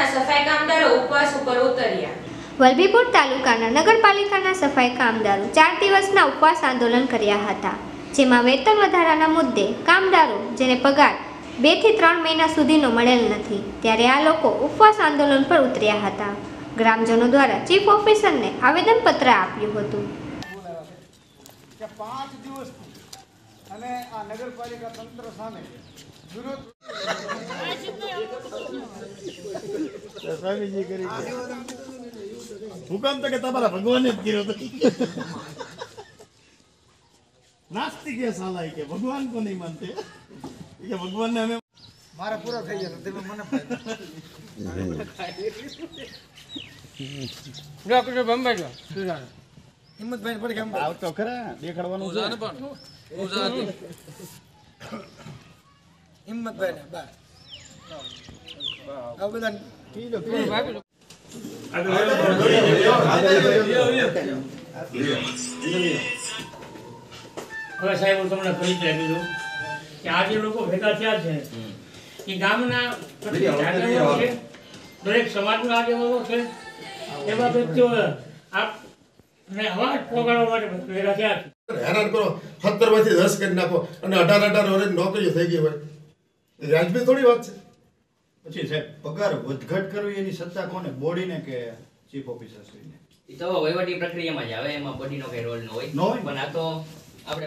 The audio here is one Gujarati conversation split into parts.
સફાઈ કામદારો ઉપવાસ ઉપર ઉતર્યા। વલભીપુર તાલુકાના નગરપાલિકાના સફાઈ કામદારો 4 દિવસના ઉપવાસ આંદોલન કર્યા હતા, જેમાં વેતન વધારાના મુદ્દે કામદારો જેને પગાર 2 થી 3 મહિના સુધીનો મળેલ નથી, ત્યારે આ લોકો ઉપવાસ આંદોલન પર ઉતર્યા હતા। ગ્રામજનો દ્વારા ચીફ ઓફિસરને આવેદનપત્ર આપ્યું હતું। 5 દિવસથી અને આ નગરપાલિકા તંત્ર સામે વિરોધ સ્વામીજી કરી હુકમ તો કે તમારા ભગવાને જ કર્યો તો નાસ્તિક એ સાલા કે ભગવાન को नहीं मानते કે ભગવાન ને અમે મારા પૂરા થઈ ગયા તમે મને ડોક્ટર બંબાઈ સુજાન હિંમતભાઈ પડ કેમ આવ તો ખરા દેખાડવાનું સુજાન પણ સુજાન હિંમતભાઈ ને બા આ બધા ઠીક છે હવે સાહેબ હું તમને કહી દીધું કે આજે લોકો ભેગા થયા છે કે ગામના આગેવાનો છે, દરેક સમાજના આગેવાનો છે, એવા વ્યક્તિઓ આપને અવાજ પહોંચાડવા માટે ભેગા થયા છે। હેરાન કરો 17 માંથી 10 કરી નાખો અને 18 વર્ષ નોકરીઓ થઈ ગઈ હોય, વ્યાજબી થોડી વાત છે। પછી સાહેબ પગાર વધઘટ કરવી એની સત્તા કોને, બોડીને કે ચીફ ઓફિસર શ્રીને? એ તો વહીવટી પ્રક્રિયામાં જ આવે, એમાં બોડીનો કઈ રોલ ન હોય, પણ આ તો આપણે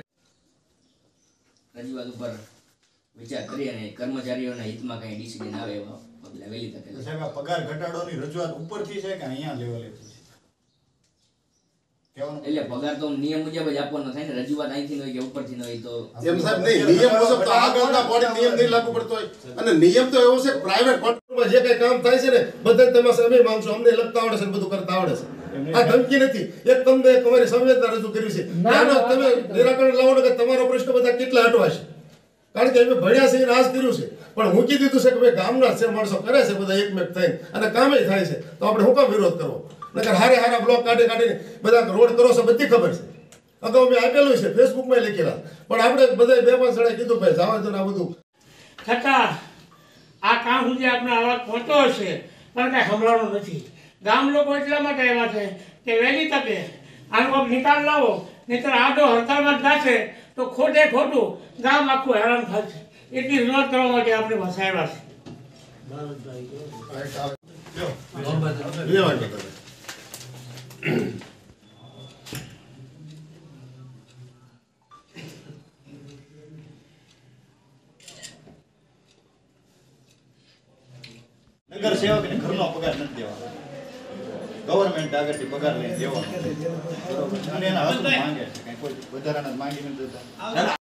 રજૂઆત ઉપર વિચાર કરી અને કર્મચારીઓના હિતમાં કઈ ડિસિઝન આવે એવા પગલા વહેલી તકે। સાહેબ આ પગાર ઘટાડોની રજૂઆત ઉપરથી છે કે અહીંયા લેવલેથી છે કેવાનું? એટલે પગાર તો નિયમ મુજબ જ આપવાનો થાય ને, રજૂઆત અહીંથી હોય કે ઉપરથી હોય તો એમ સાહેબ નહીં, નિયમ મુજબ તો આગળના બોડી નિયમ નહીં લાગુ પડતો હોય, અને નિયમ તો એવો છે પ્રાઇવેટ કોન્ટ્રાક્ટમાં જે કઈ કામ થાય છે ને બધા તમે અમે માંગશો, અમને લખતા આવડે છે, બધું કરતા આવડે છે। આ ધમકી નથી, એક તમને તમારી સંવેદના રજૂ કરી છે, આનો તમે નિરાકરણ લાવો કે તમારો પ્રશ્ન બધા કેટલા હટવાશે, કારણ કે અમે ભણ્યા છે આજ કર્યું છે, પણ મૂકી દીધું છે કે ભાઈ ગામના છે માણસો કરે છે બધા એકમેક થઈને અને કામે થાય છે, તો આપણે શું કામ વિરોધ કરવો? નકર હારા બ્લોક કાઢીને બધા રોડ કરો છો, બધી ખબર છે, અગાઉ મેં આપેલું છે, ફેસબુકમાં લખેલા, પણ આપણે બધા 2-5 જણા કીધું ભાઈ જવા દો ને આ બધું છતાં આ કામ સુધી આપણે અવાજ પહોંચ્યો હશે પણ કાંઈ સંભળાણું નથી। ગામ લોકો એટલા માટે આવ્યા છે કે વહેલી તકે આનો કોઈક નિકાલ લાવો, નહીંતર આ જો હડતાળમાં જશે તો ખોટે ખોટું ગામ આખું હેરાન થશે, એટલી રજૂઆત કરવા માટે આપણે વસાવ્યા છે। નગર સેવકને ઘરનો પગાર નથી દેવાનો, ગવર્મેન્ટ આગળથી પગાર લઈને દેવાનો, બરોબર? અને એના હક માંગે છે, કઈ કોઈ વધારાના માંગી નથી દેતા।